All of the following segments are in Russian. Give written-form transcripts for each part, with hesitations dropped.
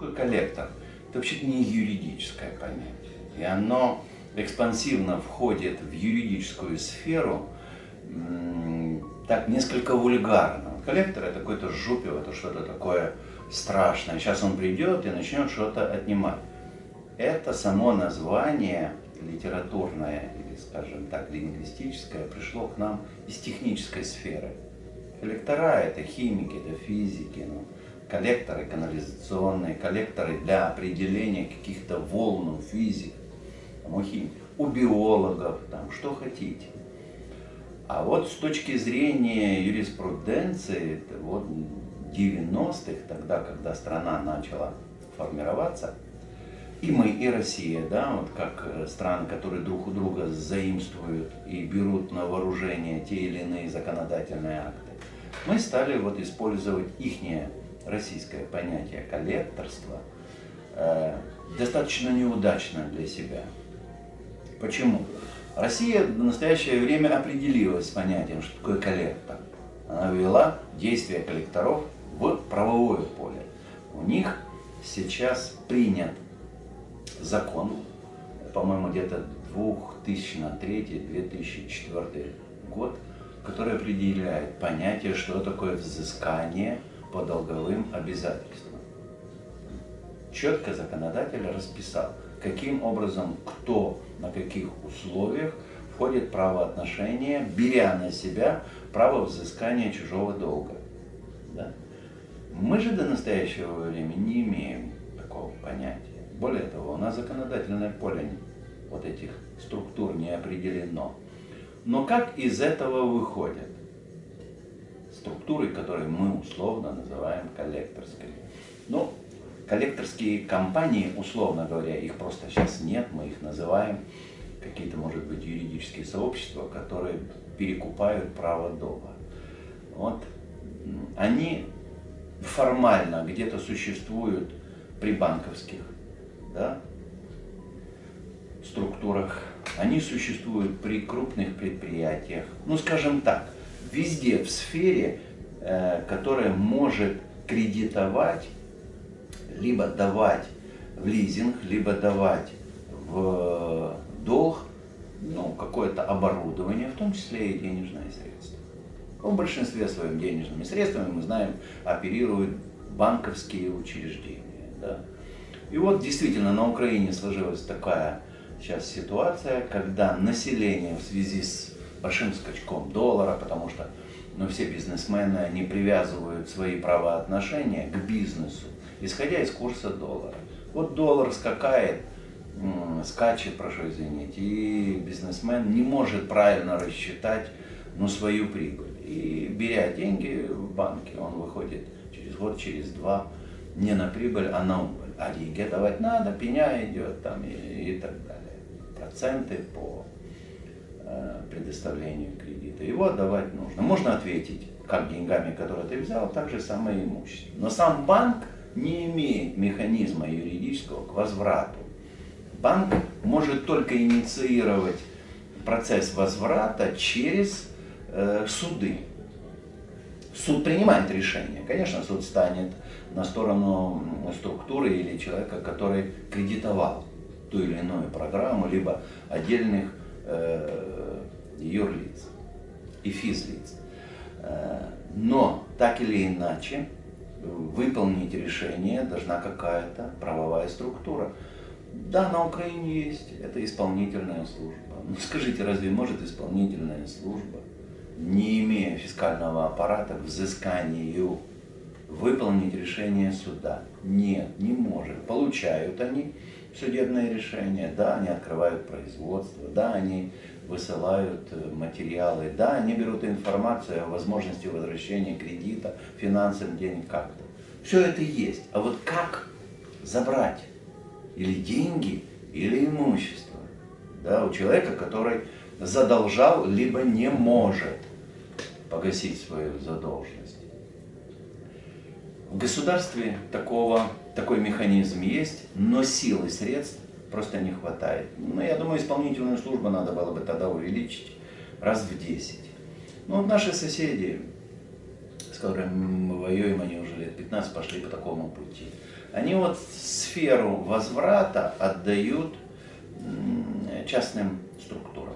такое коллектор? Это вообще-то не юридическое понятие. И оно экспансивно входит в юридическую сферу, так несколько вульгарно. Коллектор — это какой-то жупел, это что-то такое страшное. Сейчас он придет и начнет что-то отнимать. Это само название литературное или, скажем так, лингвистическое пришло к нам из технической сферы. Коллектора — это химики, это физики, коллекторы канализационные, коллекторы для определения каких-то волн у физиков, у химиков, у биологов, там, что хотите. А вот с точки зрения юриспруденции, вот 90-х, тогда, когда страна начала формироваться, и мы, и Россия, да, вот как страны, которые друг у друга заимствуют и берут на вооружение те или иные законодательные акты, мы стали вот использовать ихнее российское понятие коллекторства достаточно неудачно для себя. Почему? Россия в настоящее время определилась с понятием, что такое коллектор. Она ввела действия коллекторов в правовое поле. У них сейчас принят закон, по-моему, где-то 2003-2004 год, который определяет понятие, что такое взыскание по долговым обязательствам. Четко законодатель расписал, каким образом, кто, на каких условиях входит в правоотношения, беря на себя право взыскания чужого долга. Да? Мы же до настоящего времени не имеем такого понятия. Более того, у нас законодательное поле вот этих структур не определено. Но как из этого выходят структуры, которые мы условно называем коллекторскими? Ну, коллекторские компании, условно говоря, их просто сейчас нет, мы их называем какие-то, может быть, юридические сообщества, которые перекупают право долга. Вот они формально где-то существуют при банковских, да, структурах, они существуют при крупных предприятиях, ну, скажем так, везде в сфере, которая может кредитовать, либо давать в лизинг, либо давать в долг, ну, какое-то оборудование, в том числе и денежные средства. В большинстве своем денежными средствами, мы знаем, оперируют банковские учреждения. Да? И вот действительно на Украине сложилась такая сейчас ситуация, когда население в связи с большим скачком доллара, потому что все бизнесмены, они привязывают свои правоотношения к бизнесу, исходя из курса доллара. Вот доллар скачет, прошу извинить, и бизнесмен не может правильно рассчитать свою прибыль. И беря деньги в банке, он выходит через год, через два не на прибыль, а на убыль. А деньги отдавать надо, пеня идет там и так далее. Проценты по предоставлению кредита. Его отдавать нужно. Можно ответить, как деньгами, которые ты взял, так же самое имущество. Но сам банк не имеет механизма юридического к возврату. Банк может только инициировать процесс возврата через суды. Суд принимает решение. Конечно, суд станет на сторону структуры или человека, который кредитовал ту или иную программу, либо отдельных юрлиц и физлиц. Но так или иначе выполнить решение должна какая-то правовая структура. Да, на Украине есть, это исполнительная служба. Ну скажите, разве может исполнительная служба, не имея фискального аппарата к взысканию, выполнить решение суда? Нет, не может. Получают они судебное решение, да, они открывают производство, да, они высылают материалы, да, они берут информацию о возможности возвращения кредита, финансовых денег как-то. Все это есть. А вот как забрать или деньги, или имущество, да, у человека, который задолжал, либо не может погасить свою задолженность? В государстве такой механизм есть, но сил и средств просто не хватает. Я думаю, исполнительную службу надо было бы тогда увеличить раз в 10. Вот наши соседи, с которыми мы воюем, они уже лет 15 пошли по такому пути. Они вот сферу возврата отдают частным структурам.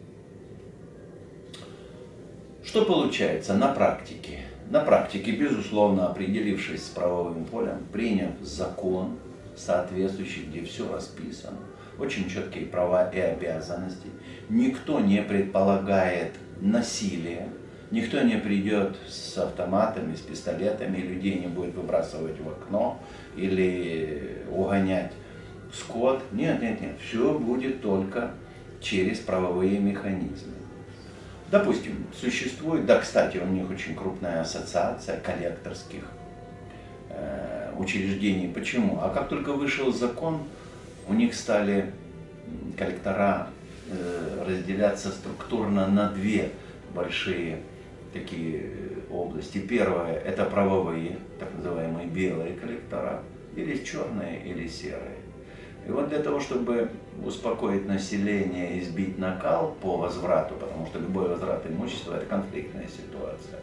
Что получается на практике? На практике, безусловно, определившись с правовым полем, приняв закон соответствующий, где все расписано, очень четкие права и обязанности, никто не предполагает насилия, никто не придет с автоматами, с пистолетами, людей не будет выбрасывать в окно или угонять скот. Нет, нет, нет, все будет только через правовые механизмы. Допустим, существует, да, кстати, у них очень крупная ассоциация коллекторских учреждений. Почему? А как только вышел закон, у них стали коллектора разделяться структурно на две большие такие области. Первое – это правовые, так называемые белые коллектора, или черные, или серые. И вот для того, чтобы успокоить население и сбить накал по возврату, потому что любой возврат имущества – это конфликтная ситуация,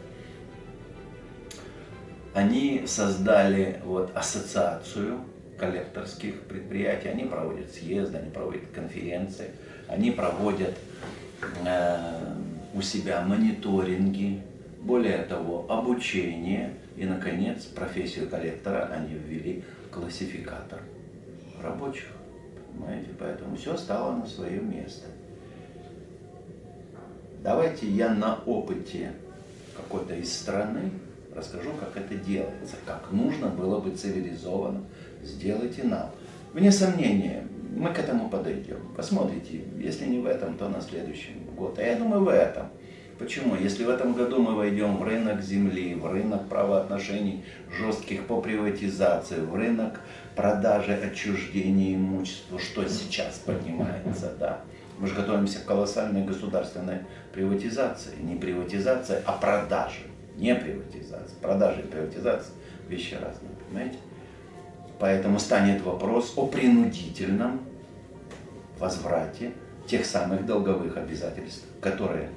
они создали вот ассоциацию коллекторских предприятий, они проводят съезды, они проводят конференции, они проводят у себя мониторинги, более того, обучение, и, наконец, профессию коллектора они ввели классификатор рабочих, понимаете, поэтому все стало на свое место. Давайте я на опыте какой-то из страны расскажу, как это делается, как нужно было бы цивилизованно сделать и нам. Вне сомнения, мы к этому подойдем. Посмотрите, если не в этом, то на следующий год. А я думаю, в этом. Почему? Если в этом году мы войдем в рынок земли, в рынок правоотношений жестких по приватизации, в рынок продажи, отчуждения имущества, что сейчас поднимается, да. Мы же готовимся к колоссальной государственной приватизации. Не приватизация, а продажи. Не приватизация. Продажи и приватизация – вещи разные, понимаете? Поэтому станет вопрос о принудительном возврате тех самых долговых обязательств, которые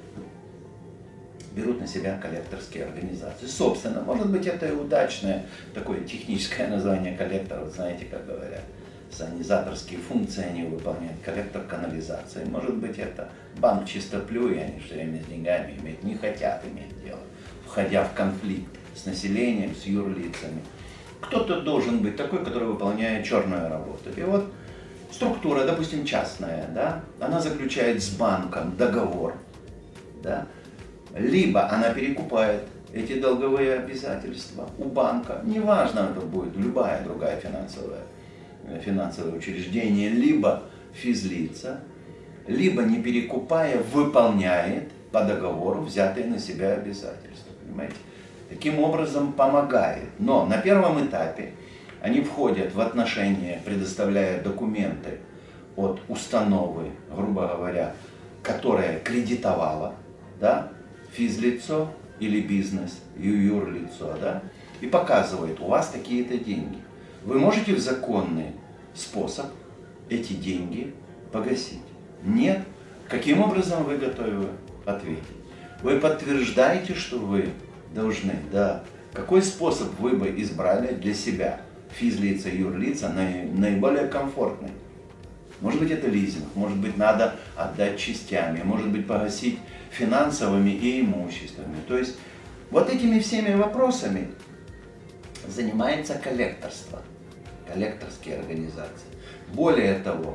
берут на себя коллекторские организации. Собственно, может быть, это и удачное такое техническое название коллектора, вот знаете, как говорят, санизаторские функции они выполняют, коллектор канализации. Может быть, это банк чистоплю, и они все время с деньгами иметь не хотят иметь дело, входя в конфликт с населением, с юрлицами. Кто-то должен быть такой, который выполняет черную работу. И вот структура, допустим, частная, да, она заключает с банком договор, да, либо она перекупает эти долговые обязательства у банка, неважно, это будет любая другая финансовое учреждение, либо физлица, либо не перекупая, выполняет по договору взятые на себя обязательства, понимаете? Таким образом помогает. Но на первом этапе они входят в отношения, предоставляя документы от установы, грубо говоря, которая кредитовала, да, физлицо или бизнес, юрлицо, да, и показывает, у вас такие-то деньги. Вы можете в законный способ эти деньги погасить? Нет. Каким образом вы готовы ответить? Вы подтверждаете, что вы должны, да. Какой способ вы бы избрали для себя, физлица, юрлица, наиболее комфортный? Может быть, это лизинг, может быть, надо отдать частями, может быть, погасить финансовыми и имуществами. То есть вот этими всеми вопросами занимается коллекторство, коллекторские организации. Более того,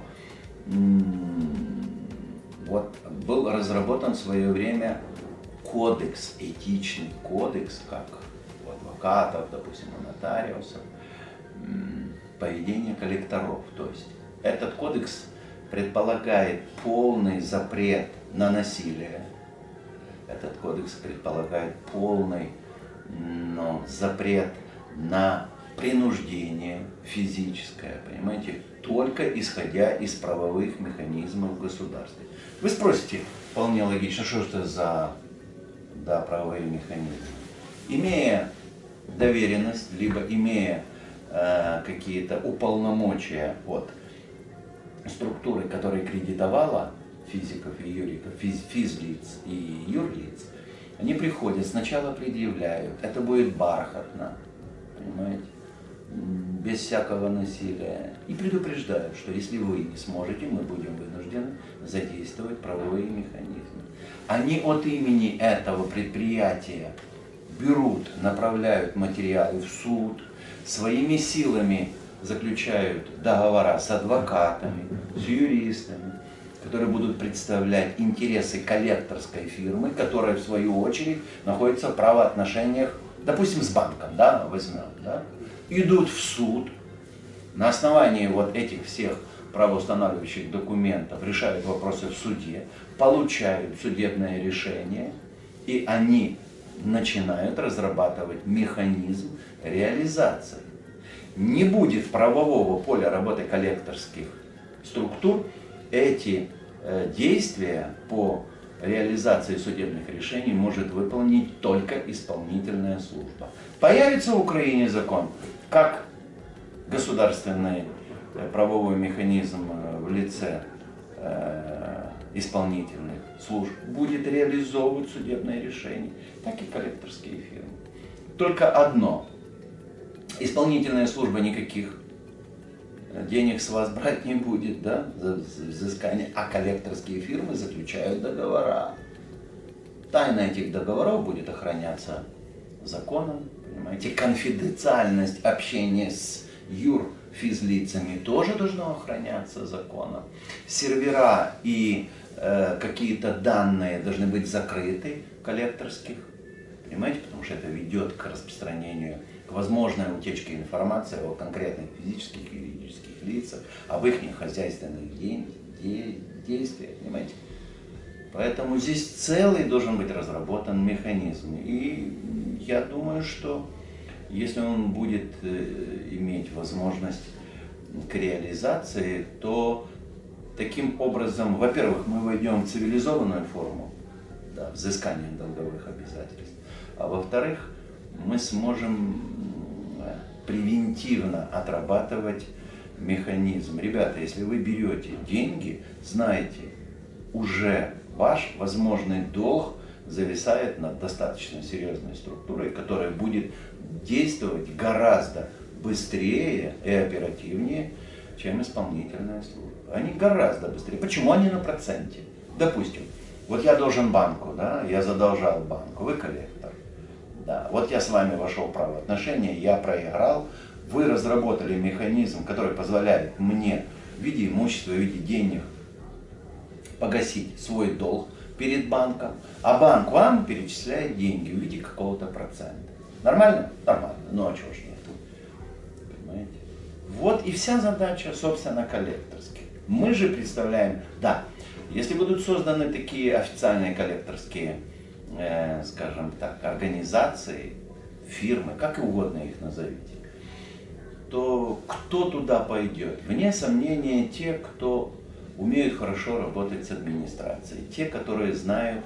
вот был разработан в свое время кодекс, этичный кодекс, как у адвокатов, допустим, у нотариусов, поведение коллекторов. То есть этот кодекс предполагает полный запрет на насилие. Этот кодекс предполагает полный запрет на принуждение физическое, понимаете, только исходя из правовых механизмов в государстве. Вы спросите, вполне логично, что это за правовые механизмы? Имея доверенность, либо имея какие-то уполномочия от структуры, которая кредитовала физиков и юриков, физлиц и юрлиц, они приходят, сначала предъявляют, это будет бархатно, понимаете? без всякого насилия. И предупреждают, что если вы не сможете, мы будем вынуждены задействовать правовые механизмы. Они от имени этого предприятия берут, направляют материалы в суд, своими силами заключают договора с адвокатами, с юристами, которые будут представлять интересы коллекторской фирмы, которая в свою очередь находится в правоотношениях, допустим, с банком, да, возьмем, да, идут в суд, на основании вот этих всех правоустанавливающих документов решают вопросы в суде, получают судебное решение, и они начинают разрабатывать механизм реализации. Не будет правового поля работы коллекторских структур, эти действия по реализации судебных решений может выполнить только исполнительная служба. Появится в Украине закон, как государственный правовой механизм в лице исполнительных служб будет реализовывать судебные решения, так и коллекторские фирмы. Только одно. Исполнительная служба никаких денег с вас брать не будет, да, за взыскание, а коллекторские фирмы заключают договора. Тайна этих договоров будет охраняться законом, понимаете, конфиденциальность общения с юрфизлицами тоже должно охраняться законом. Сервера и какие-то данные должны быть закрыты коллекторских, понимаете, потому что это ведет к распространению, к возможной утечке информации о конкретных физических и юридических лицах, об их хозяйственных действиях, понимаете. Поэтому здесь целый должен быть разработан механизм. И я думаю, что если он будет иметь возможность к реализации, то таким образом, во-первых, мы войдем в цивилизованную форму, да, взыскания долговых обязательств, а во-вторых, мы сможем превентивно отрабатывать механизм. Ребята, если вы берете деньги, знаете, уже ваш возможный долг зависает над достаточно серьезной структурой, которая будет действовать гораздо быстрее и оперативнее, чем исполнительная служба. Они гораздо быстрее. Почему они на проценте? Допустим, вот я должен банку, да, я задолжал банку, вы коллектор. Да, вот я с вами вошел в правоотношения, я проиграл, вы разработали механизм, который позволяет мне в виде имущества, в виде денег погасить свой долг перед банком, а банк вам перечисляет деньги в виде какого-то процента. Нормально? Нормально. Ну а чего ж нет? Понимаете? Вот и вся задача, собственно, коллекторских. Мы же представляем, да, если будут созданы такие официальные коллекторские, скажем так, организации, фирмы, как угодно их назовите, то кто туда пойдет? Вне сомнения те, кто умеют хорошо работать с администрацией, те, которые знают,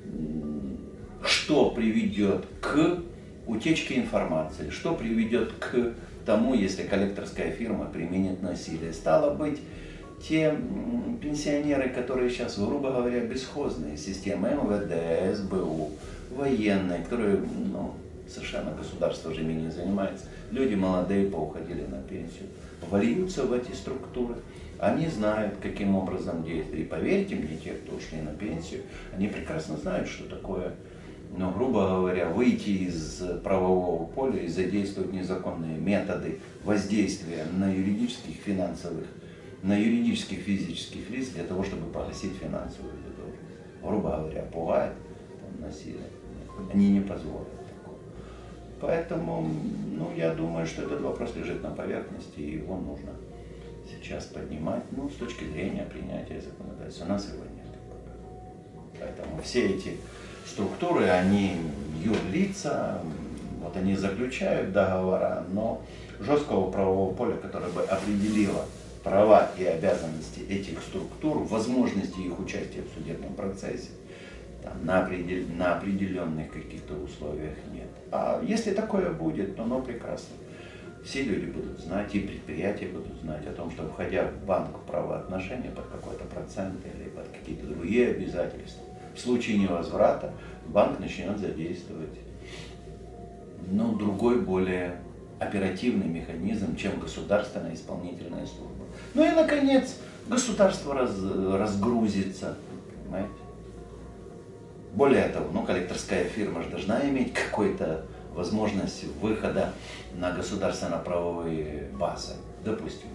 что приведет к утечке информации, что приведет к тому, если коллекторская фирма применит насилие. Стало быть, те пенсионеры, которые сейчас, грубо говоря, бесхозные, системы МВД, СБУ, военные, которые совершенно государство уже ими не занимается, люди молодые поуходили на пенсию, вольются в эти структуры. Они знают, каким образом действовать. И поверьте мне, те, кто ушли на пенсию, они прекрасно знают, что такое, грубо говоря, выйти из правового поля и задействовать незаконные методы воздействия на юридических, финансовых, на юридических, физических лиц для того, чтобы погасить финансовую задолженность. Грубо говоря, пугать, насилие. Они не позволят такого. Поэтому, я думаю, что этот вопрос лежит на поверхности, и его нужно сейчас поднимать, с точки зрения принятия законодательства. У нас его нет. Поэтому все эти структуры, они юрлица, вот они заключают договора, но жесткого правового поля, которое бы определило права и обязанности этих структур, возможности их участия в судебном процессе, на определенных каких-то условиях нет. А если такое будет, то прекрасно. Все люди будут знать, и предприятия будут знать о том, что, входя в банк в правоотношения под какой-то процент или под какие-то другие обязательства, в случае невозврата банк начнет задействовать другой, более оперативный механизм, чем государственная исполнительная служба. Ну и, наконец, государство разгрузится, понимаете? Более того, ну, коллекторская фирма же должна иметь какую-то возможность выхода на государственно-правовые базы. Допустим,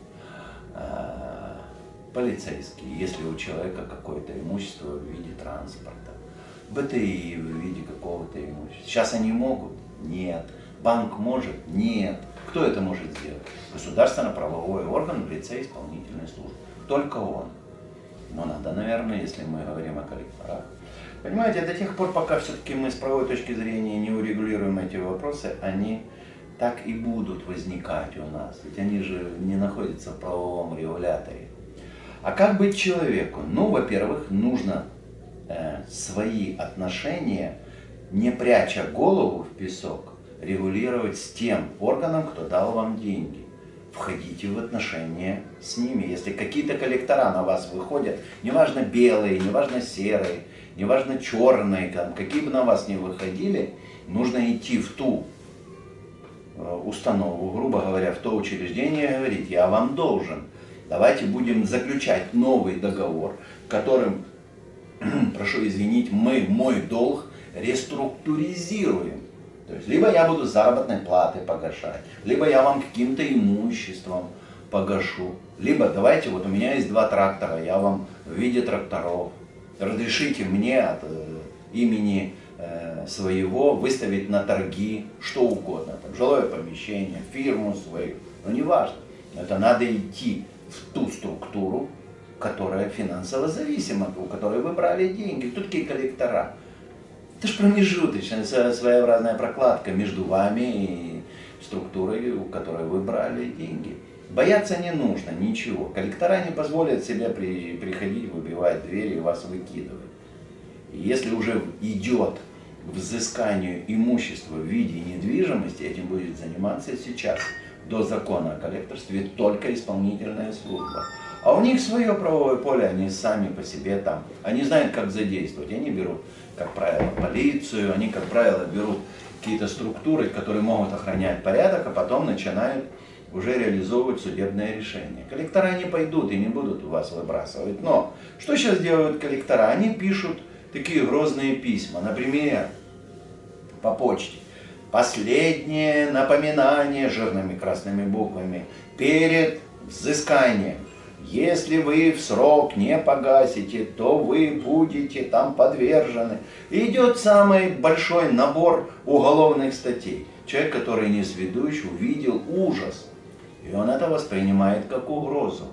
полицейские, если у человека какое-то имущество в виде транспорта, БТИ в виде какого-то имущества. Сейчас они могут? Нет. Банк может? Нет. Кто это может сделать? Государственно-правовой орган в лице исполнительной службы. Только он. Но надо, наверное, если мы говорим о коллекторах. Понимаете, до тех пор, пока все-таки мы с правовой точки зрения не урегулируем эти вопросы, они так и будут возникать у нас. Ведь они же не находятся в правовом регуляторе. А как быть человеку? Ну, во-первых, нужно свои отношения, не пряча голову в песок, регулировать с тем органом, кто дал вам деньги. Входите в отношения с ними. Если какие-то коллектора на вас выходят, неважно белые, неважно серые, неважно черные, там, какие бы на вас ни выходили, нужно идти в ту установу, грубо говоря, в то учреждение и говорить: я вам должен. Давайте будем заключать новый договор, которым, прошу извинить, мы мой долг реструктуризируем. То есть, либо я буду заработной платой погашать, либо я вам каким-то имуществом погашу, либо давайте, вот у меня есть 2 трактора, я вам в виде тракторов, разрешите мне от имени своего выставить на торги что угодно, там, жилое помещение, фирму свою, но не важно. Это надо идти в ту структуру, которая финансово зависима, у которой вы брали деньги. Кто такие коллектора? Это же промежуточная, своеобразная прокладка между вами и структурой, у которой вы брали деньги. Бояться не нужно ничего. Коллектора не позволят себе приходить, выбивать двери и вас выкидывать. И если уже идет к взысканию имущества в виде недвижимости, этим будет заниматься сейчас, до закона о коллекторстве, только исполнительная служба. А у них свое правовое поле, они сами по себе там. Они знают, как задействовать. Они берут, как правило, полицию, они, как правило, берут какие-то структуры, которые могут охранять порядок, а потом начинают уже реализовывать судебное решение. Коллектора не пойдут и не будут вас выбрасывать. Но что сейчас делают коллектора? Они пишут такие грозные письма. Например, по почте. Последнее напоминание жирными красными буквами перед взысканием. Если вы в срок не погасите, то вы будете там подвержены. И идет самый большой набор уголовных статей. Человек, который несведущ, увидел ужас. И он это воспринимает как угрозу.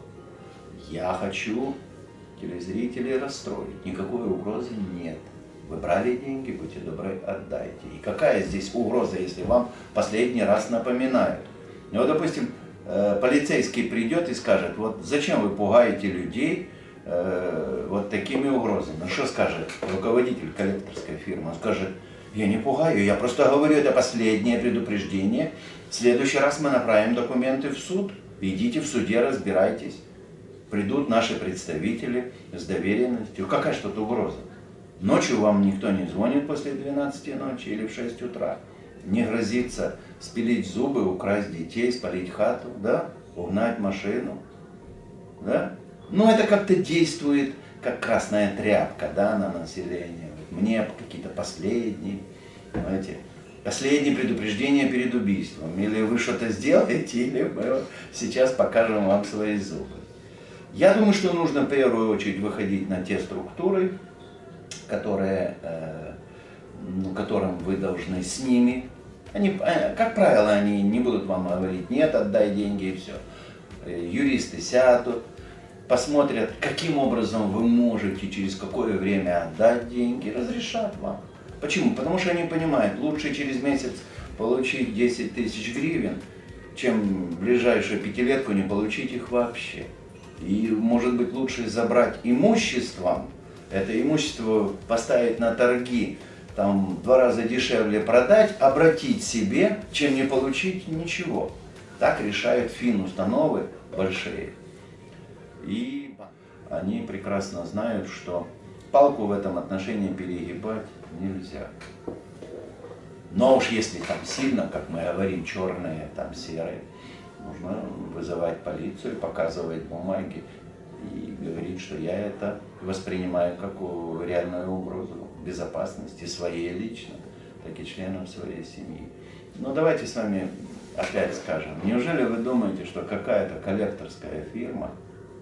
Я хочу телезрителей расстроить. Никакой угрозы нет. Вы брали деньги, будьте добры, отдайте. И какая здесь угроза, если вам последний раз напоминают? Ну, вот, допустим, полицейский придет и скажет: вот зачем вы пугаете людей вот такими угрозами? Ну, что скажет руководитель коллекторской фирмы? Он скажет: я не пугаю, я просто говорю, это последнее предупреждение. В следующий раз мы направим документы в суд. Идите в суде, разбирайтесь. Придут наши представители с доверенностью. Какая ж тут угроза? Ночью вам никто не звонит после 12 ночи или в 6 утра. Не грозится спилить зубы, украсть детей, спалить хату, да? Угнать машину. Да? Но это как-то действует, как красная тряпка, да, на население. Вот мне какие-то последние, понимаете, последние предупреждения перед убийством. Или вы что-то сделаете, или мы сейчас покажем вам свои зубы. Я думаю, что нужно в первую очередь выходить на те структуры, которым вы должны с ними. Они, как правило, они не будут вам говорить: нет, отдай деньги и все. Юристы сядут, посмотрят, каким образом вы можете через какое время отдать деньги, разрешат вам. Почему? Потому что они понимают, лучше через месяц получить 10 тысяч гривен, чем в ближайшую пятилетку не получить их вообще. И может быть лучше забрать имуществом, это имущество поставить на торги, там в 2 раза дешевле продать, обратить себе, чем не получить ничего. Так решают финустановы большие. И они прекрасно знают, что палку в этом отношении перегибать нельзя. Но уж если там сильно, как мы говорим, черные, там серые, нужно вызывать полицию, показывать бумаги и говорить, что я это воспринимаю как реальную угрозу безопасности своей лично, так и членам своей семьи. Но давайте с вами опять скажем, неужели вы думаете, что какая-то коллекторская фирма,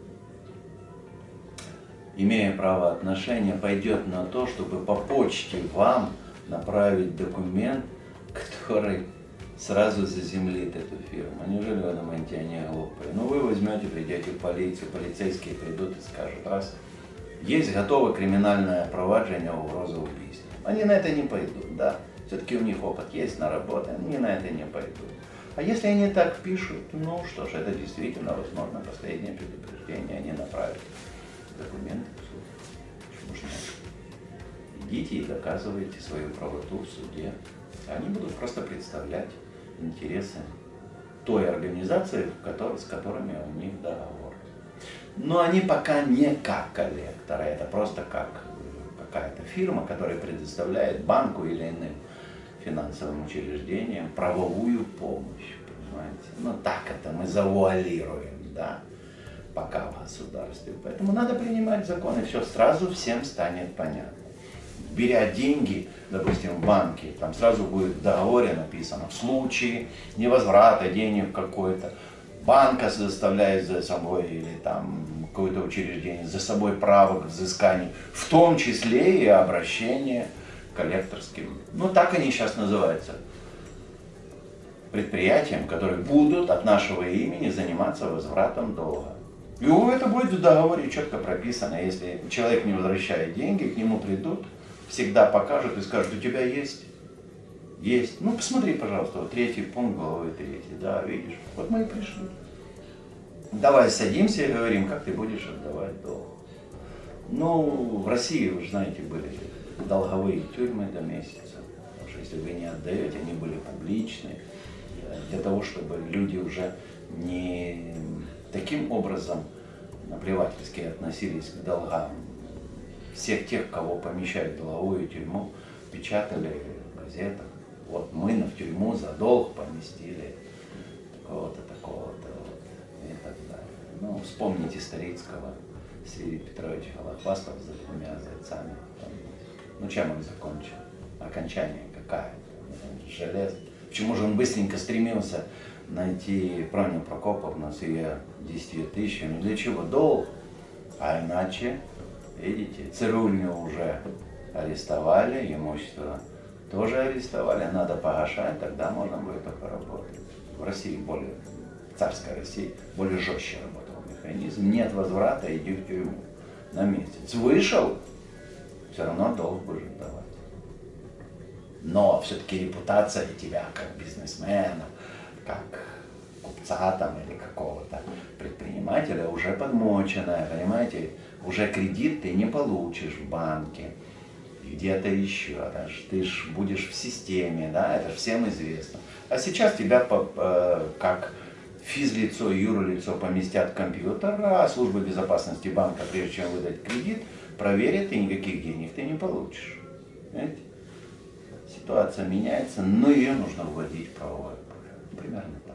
имея правоотношения, пойдет на то, чтобы по почте вам направить документ, который сразу заземлит эту фирму? Неужели вы думаете, они глупые? Ну вы возьмете, придете в полицию, полицейские придут и скажут, раз, есть готовое криминальное проваджение угрозы убийства. Они на это не пойдут, да. Все-таки у них опыт есть, наработан, они на это не пойдут. А если они так пишут, ну что ж, это действительно, возможно, последнее предупреждение, они направят документы в суд. Что ж, идите и доказывайте свою правоту в суде. Они будут просто представлять интересы той организации, с которыми у них договор. Но они пока не как коллекторы, это просто как какая-то фирма, которая предоставляет банку или иным финансовым учреждениям правовую помощь, понимаете? Ну так это мы завуалируем, да, пока в государстве. Поэтому надо принимать законы, все сразу всем станет понятно. Беря деньги, допустим, в банке, там сразу будет в договоре написано, в случае невозврата денег какой-то, банка заставляет за собой или там какое-то учреждение за собой право к взысканию, в том числе и обращение коллекторским. Ну так они сейчас называются. Предприятиям, которые будут от нашего имени заниматься возвратом долга. И это будет в договоре четко прописано. Если человек не возвращает деньги, к нему придут, всегда покажут и скажут, у тебя есть? Есть. Ну посмотри, пожалуйста, вот 3-й пункт главы 3. Да, видишь. Вот мы и пришли. Давай садимся и говорим, как ты будешь отдавать долг. Ну, в России, вы же знаете, были долговые тюрьмы до месяца. Потому что если вы не отдаете, они были публичные. Для того, чтобы люди уже не таким образом наплевательски относились к долгам. Всех тех, кого помещают в долговую тюрьму, печатали в газетах. Вот мы в тюрьму за долг поместили такого-то, такого-то, вот, и так далее. Ну, вспомните Старицкого, Сергей Петрович Голохвастов за 2 зайцами. Ну, чем он закончил? Окончание какая-то, желез. Почему же он быстренько стремился найти Проню Прокоповну с ее 10 тысячами? Для чего? Долг. А иначе, видите, цирульню уже арестовали, имущество тоже арестовали, надо погашать, тогда можно будет только работать. В России более, в царской России, более жестче работал механизм. Нет возврата, иди в тюрьму на месяц. Вышел, все равно долг будешь давать. Но все-таки репутация тебя как бизнесмена, как купца там или какого-то предпринимателя уже подмоченная, понимаете? Уже кредит ты не получишь в банке, где-то еще, ты ж будешь в системе, да, это же всем известно. А сейчас тебя как физлицо, юрлицо поместят в компьютер, а служба безопасности банка, прежде чем выдать кредит, проверит, и никаких денег ты не получишь. Понимаете? Ситуация меняется, но ее нужно вводить в правовое поле. Примерно.